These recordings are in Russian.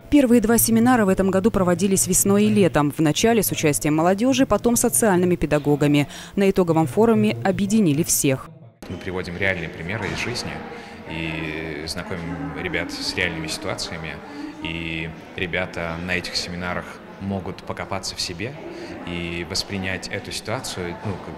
Первые два семинара в этом году проводились весной и летом. Вначале с участием молодежи, потом социальными педагогами. На итоговом форуме объединили всех. Мы приводим реальные примеры из жизни и знакомим ребят с реальными ситуациями. И ребята на этих семинарах могут покопаться в себе и воспринять эту ситуацию,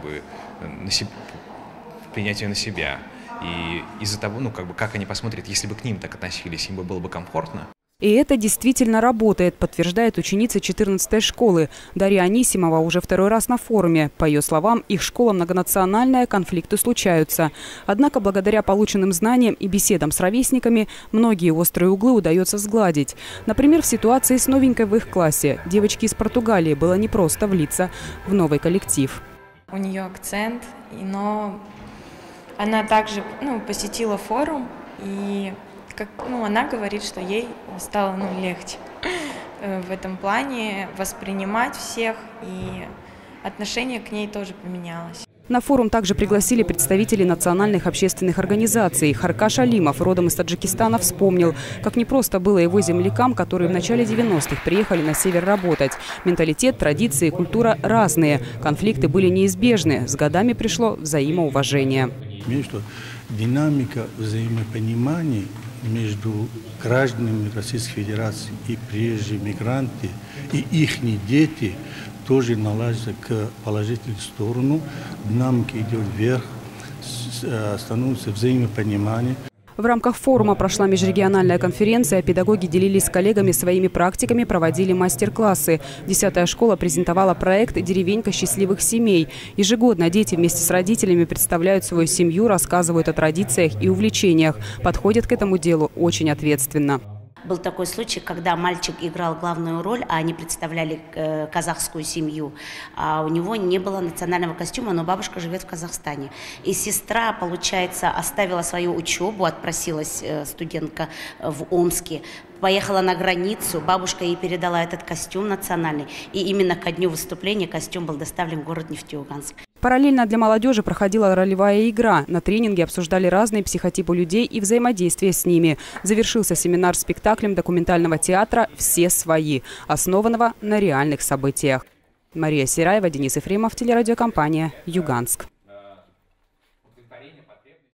принять ее на себя. И из-за того, как они посмотрят, если бы к ним так относились, им бы было бы комфортно. И это действительно работает, подтверждает ученица 14-й школы. Дарья Анисимова уже второй раз на форуме. По ее словам, их школа многонациональная, конфликты случаются. Однако благодаря полученным знаниям и беседам с ровесниками многие острые углы удается сгладить. Например, в ситуации с новенькой в их классе. Девочке из Португалии было непросто влиться в новый коллектив. У нее акцент, но она также посетила форум и она говорит, что ей стало легче в этом плане воспринимать всех, и отношение к ней тоже поменялось. На форум также пригласили представителей национальных общественных организаций. Харкаш Алимов, родом из Таджикистана, вспомнил, как непросто было его землякам, которые в начале 90-х приехали на север работать. Менталитет, традиции, культура разные. Конфликты были неизбежны. С годами пришло взаимоуважение. Между динамика взаимопонимания между гражданами Российской Федерации и прежде мигранты и их дети тоже наладится к положительной сторону. Динамика идет вверх, становится взаимопонимание. В рамках форума прошла межрегиональная конференция. Педагоги делились с коллегами своими практиками, проводили мастер-классы. 10-я школа презентовала проект «Деревенька счастливых семей». Ежегодно дети вместе с родителями представляют свою семью, рассказывают о традициях и увлечениях. Подходят к этому делу очень ответственно. Был такой случай, когда мальчик играл главную роль, а они представляли казахскую семью. А у него не было национального костюма, но бабушка живет в Казахстане. И сестра, получается, оставила свою учебу, отпросилась студентка в Омске, поехала на границу, бабушка ей передала этот костюм национальный. И именно ко дню выступления костюм был доставлен в город Нефтеюганск. Параллельно для молодежи проходила ролевая игра. На тренинге обсуждали разные психотипы людей и взаимодействие с ними. Завершился семинар спектаклем документального театра «Все свои», основанного на реальных событиях. Мария Сираева, Денис Ефремов, телерадиокомпания «Юганск».